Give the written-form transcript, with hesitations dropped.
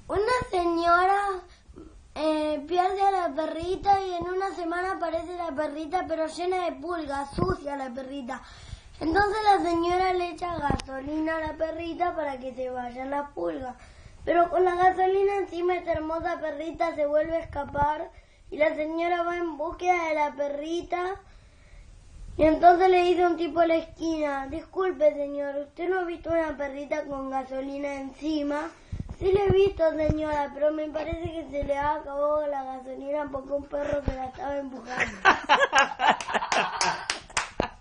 Una señora pierde a la perrita y en una semana aparece la perrita pero llena de pulgas, sucia la perrita. Entonces la señora le echa gasolina a la perrita para que se vayan las pulgas. Pero con la gasolina encima esta hermosa perrita se vuelve a escapar y la señora va en búsqueda de la perrita. Y entonces le dice un tipo a la esquina: disculpe señor, ¿usted no ha visto una perrita con gasolina encima? Sí le he visto señora, pero me parece que se le ha acabado la gasolina porque un perro se la estaba empujando.